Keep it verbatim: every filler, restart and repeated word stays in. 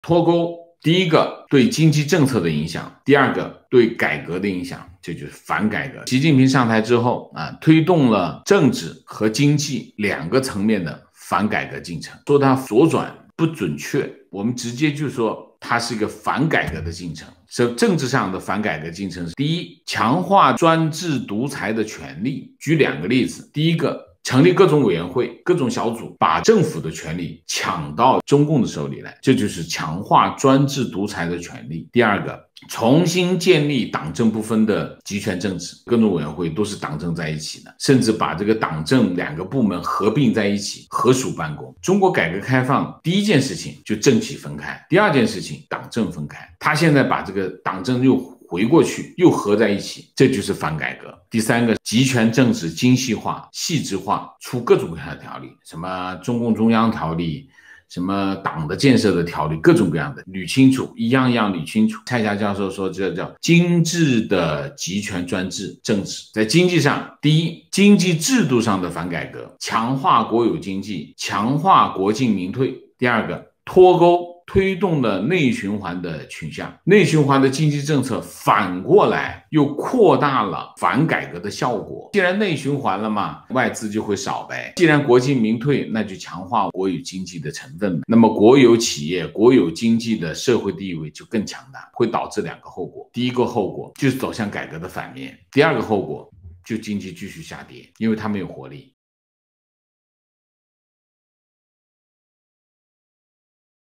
脱钩，第一个对经济政策的影响，第二个对改革的影响，这就是反改革。习近平上台之后啊，推动了政治和经济两个层面的反改革进程。说它左转不准确，我们直接就说它是一个反改革的进程。是政治上的反改革进程是：第一，强化专制独裁的权力。举两个例子，第一个，成立各种委员会、各种小组，把政府的权力抢到中共的手里来，这就是强化专制独裁的权力。第二个，重新建立党政不分的集权政治，各种委员会都是党政在一起的，甚至把这个党政两个部门合并在一起，合署办公。中国改革开放第一件事情就政企分开，第二件事情党政分开，他现在把这个党政又回过去又合在一起，这就是反改革。第三个，集权政治精细化、细致化，出各种各样的条例，什么中共中央条例，什么党的建设的条例，各种各样的捋清楚，一样一样捋清楚。蔡霞教授说，这叫精致的集权专制政治。在经济上，第一，经济制度上的反改革，强化国有经济，强化国进民退。第二个，脱钩，推动了内循环的倾向，内循环的经济政策反过来又扩大了反改革的效果。既然内循环了嘛，外资就会少呗；既然国进民退，那就强化国有经济的成分呗。那么国有企业、国有经济的社会地位就更强大，会导致两个后果：第一个后果就是走向改革的反面；第二个后果就经济继续下跌，因为它没有活力。